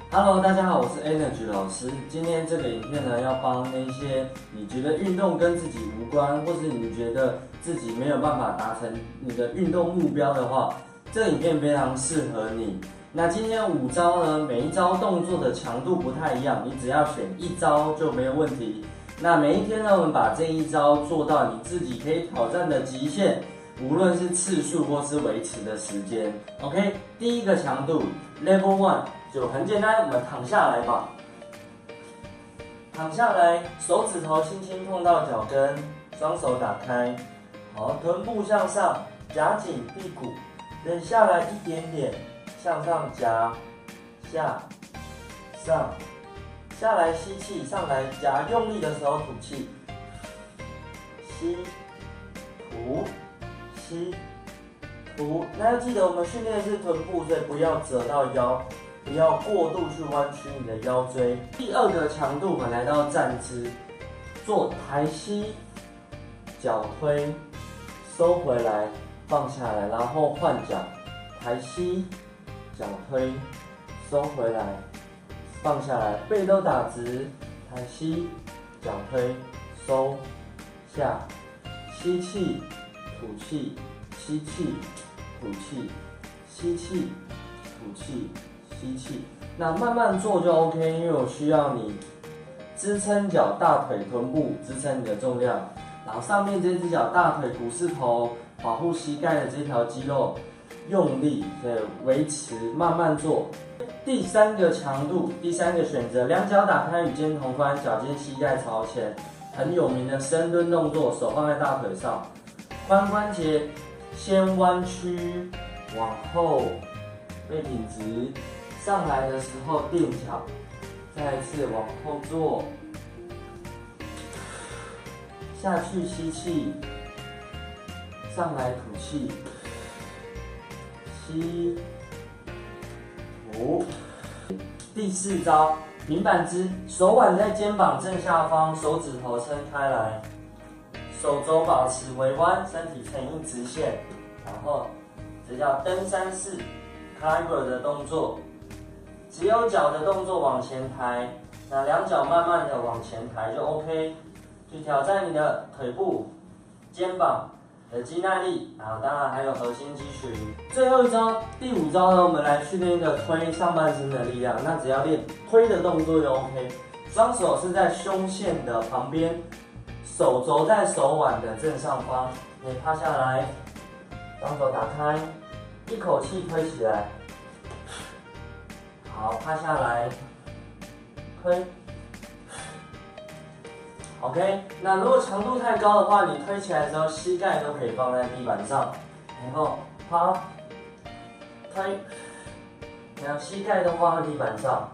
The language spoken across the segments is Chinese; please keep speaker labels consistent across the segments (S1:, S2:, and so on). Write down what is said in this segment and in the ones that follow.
S1: Hello， 大家好，我是 Energy 老师。今天这个影片呢，要帮那些你觉得运动跟自己无关，或是你觉得自己没有办法达成你的运动目标的话，这个影片非常适合你。那今天5招呢，每一招动作的强度不太一样，你只要选1招就没有问题。那每一天呢，我们把这一招做到你自己可以挑战的极限，无论是次数或是维持的时间。OK， 第一个强度 Level 1。就很简单，我们躺下来吧。躺下来，手指头轻轻碰到脚跟，双手打开，好，臀部向上，夹紧屁股，等下来一点点，向上夹，下，上，下来吸气，上来夹，用力的时候吐气，吸，吐，吸，吐。那要记得，我们训练的是臀部，所以不要折到腰。不要过度去弯曲你的腰椎。第二个强度，我们来到站姿，做抬膝，脚推，收回来，放下来，然后换脚，抬膝，脚推，收回来，放下来，背都打直，抬膝，脚推，收下，吸气，吐气，吸气，吐气，吸气，吐气。吸气，那慢慢做就 OK， 因为我需要你支撑脚、大腿、臀部，支撑你的重量，然后上面这只脚、大腿、股四头，保护膝盖的这条肌肉，用力，所以维持，慢慢做。第三个强度，第三个选择，两脚打开，与肩同宽，脚尖膝盖朝前，很有名的深蹲动作，手放在大腿上，髋关节先弯曲，往后，背挺直。上来的时候垫脚，再一次往后坐，下去吸气，上来吐气，吸，吐。第4招，平板支，手腕在肩膀正下方，手指头撑开来，手肘保持微弯，身体呈一直线，然后这叫登山式 climber 的动作。只有脚的动作往前抬，那两脚慢慢的往前抬就 OK， 去挑战你的腿部、肩膀的肌耐力，然后当然还有核心肌群。最后一招，第5招呢，我们来训练一个推上半身的力量，那只要练推的动作就 OK。双手是在胸线的旁边，手肘在手腕的正上方，可以趴下来，双手打开，一口气推起来。好，趴下来，推 ，OK。那如果强度太高的话，你推起来的时候，膝盖都可以放在地板上，然后趴，推，然后膝盖都放在地板上。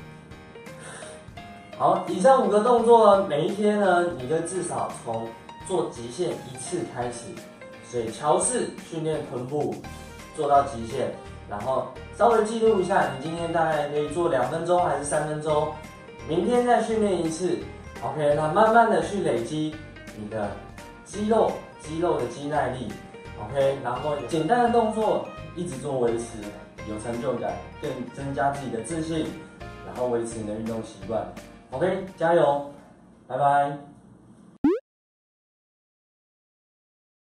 S1: 好，以上5个动作呢，每一天呢，你就至少从做极限1次开始，所以桥式训练臀部做到极限。然后稍微记录一下，你今天大概可以做2分钟还是3分钟，明天再训练1次 ，OK， 那慢慢的去累积你的肌肉的肌耐力 ，OK， 然后简单的动作一直做维持，有成就感，更增加自己的自信，然后维持你的运动习惯 ，OK， 加油，拜拜。